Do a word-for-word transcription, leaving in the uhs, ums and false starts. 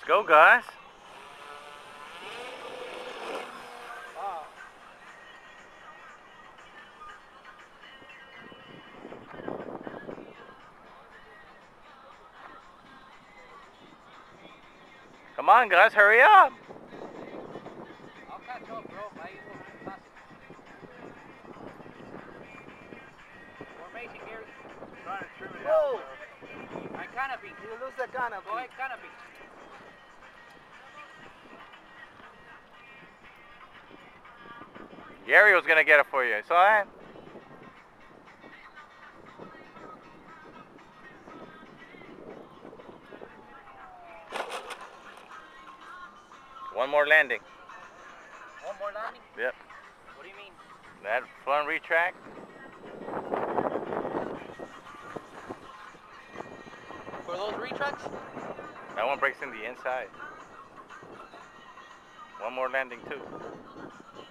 Go, Gus. Wow. Come on, Gus, hurry up. I'll catch up, bro. I will pass it. Formation, Gary. Trying to trim it Whoa! out. My canopy. You lose the canopy. Go ahead, canopy. Gary was gonna get it for you. You saw that? One more landing. One more landing? Yep. What do you mean? That front retract. For those retracts? That one breaks in the inside. One more landing too.